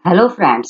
Hello friends.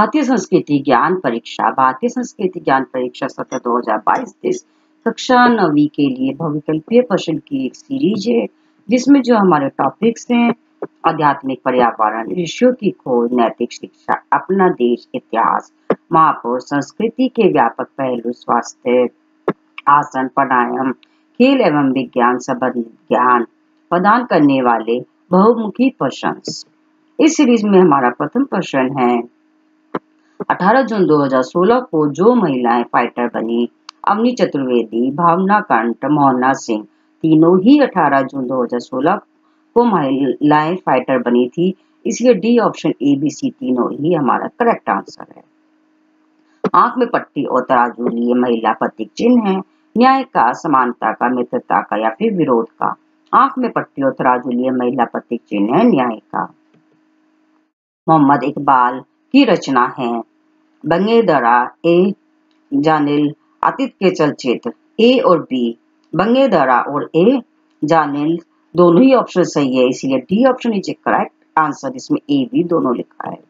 भारतीय संस्कृति ज्ञान परीक्षा सत्र 2022 कक्षा 9वीं के लिए बहुविकल्पीय प्रश्न की एक सीरीज है, जिसमें जो हमारे टॉपिक्स हैं आध्यात्मिक, पर्यावरण, ऋषियों की खोज, नैतिक शिक्षा, अपना देश, इतिहास, महापुरुष, संस्कृति के व्यापक पहलू, स्वास्थ्य, आसन, प्राणायाम, खेल एवं विज्ञान संबंधित ज्ञान प्रदान करने वाले बहुमुखी प्रश्न। इस सीरीज में हमारा प्रथम प्रश्न है, 18 जून 2016 को जो महिलाएं फाइटर बनी, अवनी चतुर्वेदी, भावना कंठ, मोहना सिंह, तीनों ही 18 जून 2016 को महिलाएं फाइटर बनी थी, इसलिए D option A B C तीनों ही हमारा करेक्ट आंसर है। आंख में पट्टी और तराजू लिए महिला प्रतीक चिन्ह है, न्याय का, समानता का, मित्रता का या फिर विरोध का। आंख में पट्टी और तराजू लिए महिला प्रतीक चिन्ह है न्याय का। मोहम्मद इकबाल की रचना है बंगेदरा, ए जानिल, अतीत के चलचित्र। ए और बी, बंगेदरा और ए जानिल दोनों ही ऑप्शन सही है, इसलिए D option is correct answer, इसमें ए बी दोनों लिखा है।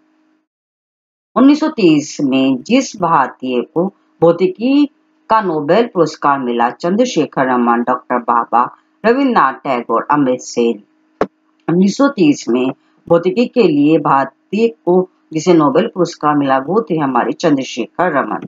1930 में जिस भारतीय को भौतिकी का नोबेल पुरस्कार मिला, चंद्रशेखर रमन, डॉक्टर बाबा, रविन्द्रनाथ टैगोर, अमृत सेन। 1930 में भौतिकी के लिए भारतीय को जिसे नोबेल पुरस्कार मिला वो थे हमारे चंद्रशेखर रमन।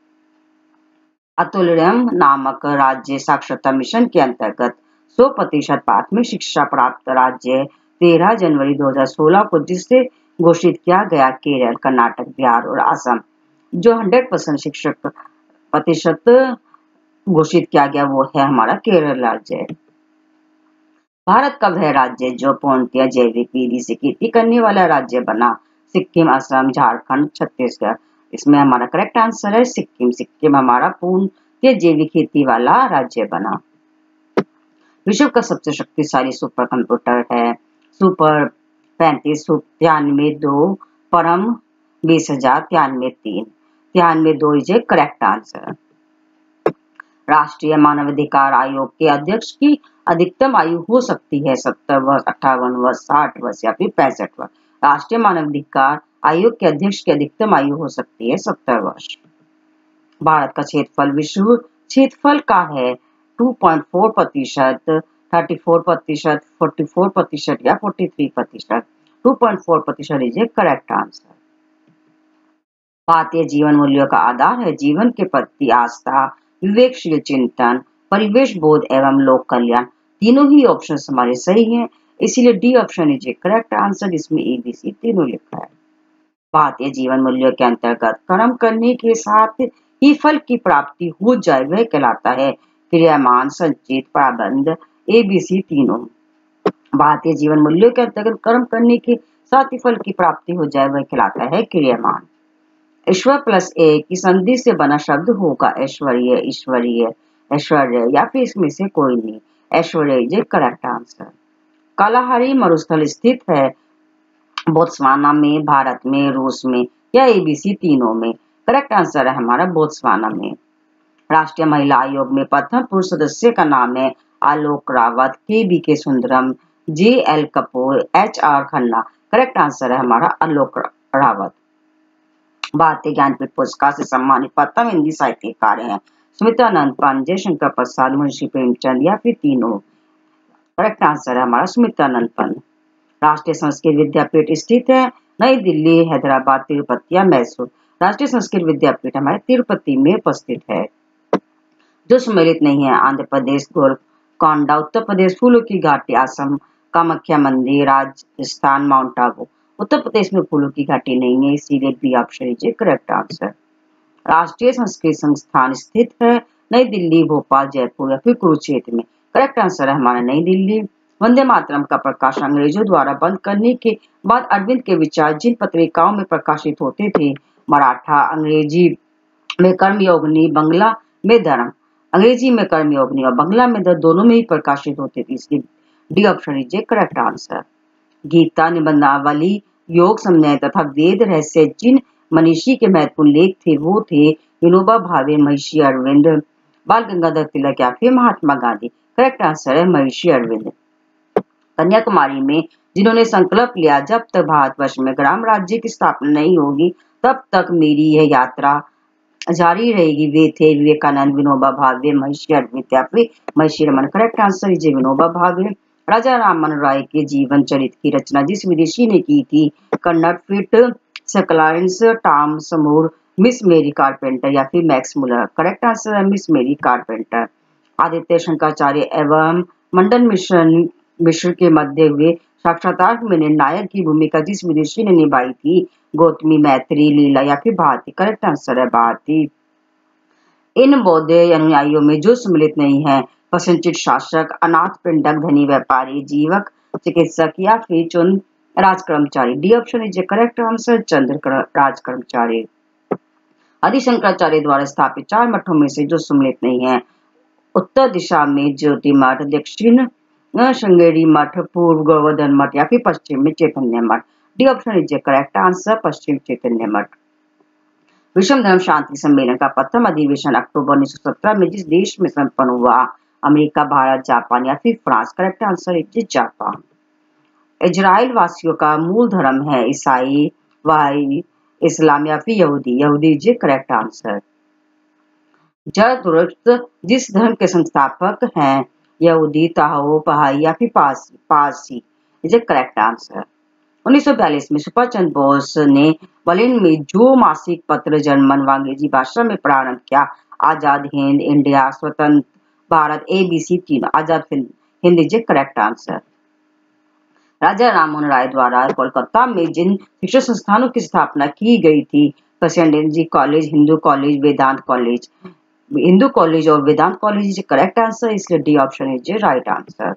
अतुल्यम नामक राज्य साक्षरता मिशन के अंतर्गत 100% प्राथमिक शिक्षा प्राप्त राज्य 13 जनवरी 2016 को जिससे घोषित किया गया केरल, कर्नाटक, बिहार और असम। जो 100% शिक्षक प्रतिशत घोषित किया गया वो है हमारा केरल राज्य। भारत का वह राज्य जो पूर्णतः जैविक विधि से खेती करने वाला राज्य बना, सिक्किम, असम, झारखंड, छत्तीसगढ़। इसमें हमारा करेक्ट आंसर है सिक्किम। सिक्किम हमारा पूर्णतः जैविक खेती वाला राज्य बना। विश्व का सबसे शक्तिशाली सुपर कंप्यूटर है सुपर 35 93 परम 20,093 93 इज ए करेक्ट आंसर। राष्ट्रीय मानवाधिकार आयोग के अध्यक्ष की अधिकतम आयु हो सकती है 70 वर्ष, 58 वर्ष, 60 वर्ष या फिर 65 वर्ष। राष्ट्रीय मानवाधिकार आयोग के अध्यक्ष की अधिकतम आयु हो सकती है 70 वर्ष। भारत का क्षेत्रफल विश्व क्षेत्रफल का है 2.4%, 34%, 44% या 43%। 2.4% is A correct answer. Bharatiya Jeevan मूल्यों का आधार है जीवन के प्रति आस्था, विवेकशील चिंतन, परिवेश बोध एवं लोक कल्याण। तीनों ही ऑप्शन हमारे सही हैं, इसीलिए D option is correct answer, इसमें ए बी सी तीनों लिखा है। भारतीय जीवन मूल्यों के अंतर्गत कर्म करने के साथ ही फल की प्राप्ति हो जाए वह कहलाता है क्रियामान, संचित, प्राबंध, ए बी सी तीनों। भारतीय जीवन मूल्यों के अंतर्गत कर्म करने के साथ ही फल की प्राप्ति हो जाए वह कहलाता है क्रियामान। ईश्वर प्लस ए की संधि से बना शब्द होगा ऐश्वर्य, ईश्वरीय, ऐश्वर्य या फिर इसमें से कोई नहीं। ऐश्वर्य इज करेक्ट आंसर। कालाहारी मरुस्थल स्थित है बोत्सवाना में, भारत में, रूस में या एबीसी तीनों में। करेक्ट आंसर है हमारा बोत्सवाना में। राष्ट्रीय महिला आयोग में प्रथम पुरुष सदस्य का नाम है आलोक Rawat, K B K Sundaram, J L Kapoor, H R Khanna. Correct answer है हमारा आलोक रावत। भारतीय ज्ञानपीठ पुरस्कार से सम्मानित प्रथम हिंदी साहित्यकार हैं सुमित्रानंद पंत, जयशंकर प्रसाद, मुंशी प्रेमचंद या फिर तीनों। करेक्ट आंसर है हमारा सुमित्रानंद पंत। राष्ट्रीय संस्कृत विद्यापीठ स्थित है नई दिल्ली, हैदराबाद, तिरुपति या मैसूर। राष्ट्रीय संस्कृत विद्यापीठ हमारे तिरुपति में उपस्थित है। जो सम्मिलित नहीं है आंध्र प्रदेश गोलकोंडा, उत्तर प्रदेश फूलों की घाटी, असम कामाख्या मंदिर, राजस्थान माउंट आबू। उत्तर प्रदेश में फूलों की घाटी नहीं है, इसीलिए B option is correct answer. राष्ट्रीय संस्कृत संस्थान स्थित है नई दिल्ली, भोपाल, जयपुर या फिर कुरुक्षेत्र में। करेक्ट आंसर है हमारा नई दिल्ली। वंदे मातरम का प्रकाशन अंग्रेजों द्वारा बंद करने के बाद अरविंद के विचार जिन पत्रिकाओं में प्रकाशित होते थे, मराठा, अंग्रेजी में कर्मयोगिनी, बंगला में धर्म, अंग्रेजी में कर्मयोगिनी और बंगला में धर्म दोनों में ही प्रकाशित होते थे, इसलिए D option is correct answer. Gita, Nibandhavali, Yoga Samanvaya तथा वेद रहस्य जिन मनीषी के महत्वपूर्ण लेख थे वो थे विनोबा भावे, महर्षि अरविंद, बाल गंगाधर तिलक या फिर महात्मा गांधी। करेक्ट आंसर है महर्षि अरविंद। कन्याकुमारी में जिन्होंने संकल्प लिया जब तक भारतवर्ष में ग्राम राज्य की स्थापना नहीं होगी तब तक मेरी यह यात्रा जारी रहेगी। वे थे विवेकानंद, विनोबा भावे, महर्षि Arvind Vidyapati, Maharshi Raman. Correct answer is Vinoba Bhave. Raja Rammohan राय के जीवन चरित्र की रचना जिस विदेशी ने की थी? कर्नट फिट, सकलाइंस, टॉम समूर, मिस मेरी कारपेंटर या फिर मैक्स मुलर। करेक्ट आंसर है मिस मेरी कारपेंटर। आदित्य शंकराचार्य एवं मंडन मिश्र के मध्य हुए साक्षात्कार में निर्णायक की भूमिका जिस विदेशी ने निभाई थी? गौतमी, मैत्री, लीला या फिर भारती। करेक्ट आंसर है भारती। इन बौद्ध अनुयायियों में जो सम्मिलित नहीं है? प्रसन्नचित्त शासक, अनाथ पिंडक, धनी व्यापारी, जीवक, चिकित्सक या फिर चुन राजकर्मचारी। D option is correct answer, चंद्र राजकर्मचारी। आदि शंकराचार्य द्वारा स्थापित 4 मठों में से जो सम्मिलित नहीं है? उत्तर दिशा में ज्योति मठ, दक्षिण श्रृंगेरी मठ, पूर्व गोवर्धन मठ या फिर पश्चिम में चैतन्य मठ। D option is correct answer, पश्चिम चैतन्य मठ। विश्व धर्म शांति सम्मेलन का प्रथम अधिवेशन अक्टूबर 1917 में जिस देश में संपन्न हुआ? अमेरिका, भारत, जापान या फिर France. Correct answer is Japan. Israel वासियों का मूल धर्म है ईसाई, वहाई, इस्लाम या फिर यहूदी। यहूदी इज करेक्ट आंसर। जरदुश्त जिस धर्म के संस्थापक हैं? यहूदी, ताओ, बहाई या फिर पारसी इज करेक्ट आंसर। 1942 में सुभाष चंद्र बोस ने बर्लिन में जो मासिक पत्र जर्मन व अंग्रेजी भाषा में प्रारंभ किया? आजाद हिंद, इंडिया, स्वतंत्र भारत, ABC तीनों। Azad Hind is correct answer. Raja Rammohan Roy द्वारा कोलकाता में जिन शिक्षण संस्थानों की स्थापना की गई थी? Presidency College, Hindu College, Vedanta College. Hindu College और Vedanta College is correct answer, इसलिए D option is right answer.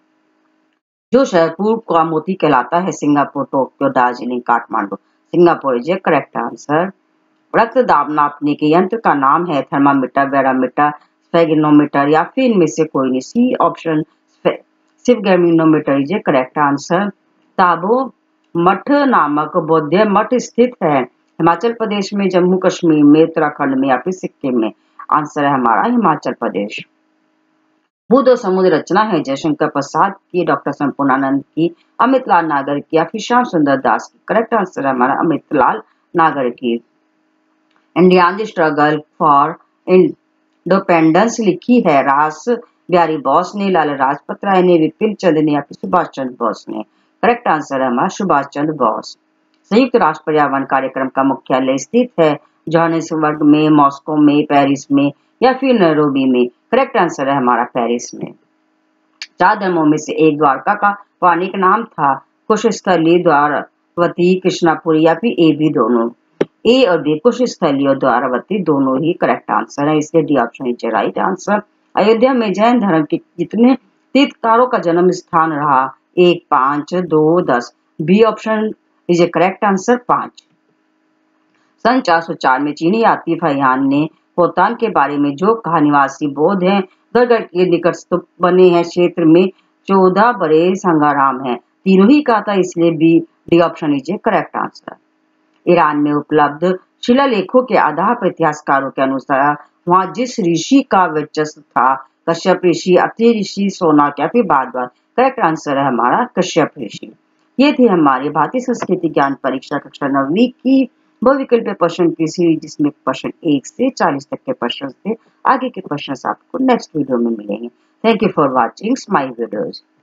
जो शहर पूर्व का मोती कहलाता है? Singapore, Tokyo, Darjeeling, Kathmandu. Singapore is correct answer. रक्त दाब नापने के यंत्र का नाम है? थर्मामीटर, बैरोमीटर, स्फेगनोमीटर या फिर इनमें से कोई नहीं। C option sphygmomanometer is correct answer. Tabo मठ नामक बौद्ध मठ स्थित है? हिमाचल प्रदेश में, जम्मू कश्मीर में, उत्तराखंड में या फिर सिक्किम में। आंसर है हमारा हिमाचल प्रदेश। बुद्ध और समुद्र रचना है जयशंकर प्रसाद की, डॉक्टर संपूर्णानंद की, अमितलाल नागर की या फिर श्याम सुंदर दास की। करेक्ट आंसर है हमारा अमितलाल नागर की। इंडियन स्ट्रगल फॉर इंडिपेंडेंस लिखी है? रास बिहारी बोस ने, लाला लाजपत राय ने, विपिन चंद्र ने या फिर सुभाष चंद्र बोस ने। करेक्ट आंसर है हमारा सुभाष चंद्र बोस। संयुक्त राष्ट्र पर्यावरण कार्यक्रम का मुख्यालय स्थित है? जोहानिसबर्ग में, मॉस्को में, पेरिस में या फिर नैरोबी में। करेक्ट आंसर है हमारा पेरिस में। 4 धर्मों में से एक द्वारका का पौराणिक नाम था? कुशस्थली, द्वारावती, कृष्णापुरी या फिर ए भी दोनों। ए और बी, कुशस्थली और द्वारावती दोनों ही करेक्ट आंसर है, इसलिए D option is right answer. Ayodhya में जैन धर्म के कितने तीर्थकारों का जन्म स्थान रहा? 1, 5, 2, 10। B option is correct answer, 5। सन 404 में चीनी यात्री फहियान ने होतान के बारे में जो कहा? निवासी बौद्ध हैं, गढ़गढ़ के निकट बने हैं क्षेत्र में 14 बड़े संग्राम हैं। तीनों ही कहा था, इसलिए B, D option is correct answer. Iran में उपलब्ध शिलालेखों के आधार पर इतिहासकारों के अनुसार वहां जिस ऋषि का वर्चस्व था? कश्यप ऋषि, अत्रि ऋषि, सोनाक या फिर भारद्वाज। करेक्ट आंसर है हमारा कश्यप ऋषि। ये थी हमारी भारतीय संस्कृति ज्ञान परीक्षा कक्षा 9वीं की बहुविकल्पीय प्रश्न की सीरीज, जिसमें प्रश्न 1 से 40 तक के प्रश्न थे। आगे के प्रश्न आपको नेक्स्ट वीडियो में मिलेंगे। Thank you for watching my videos.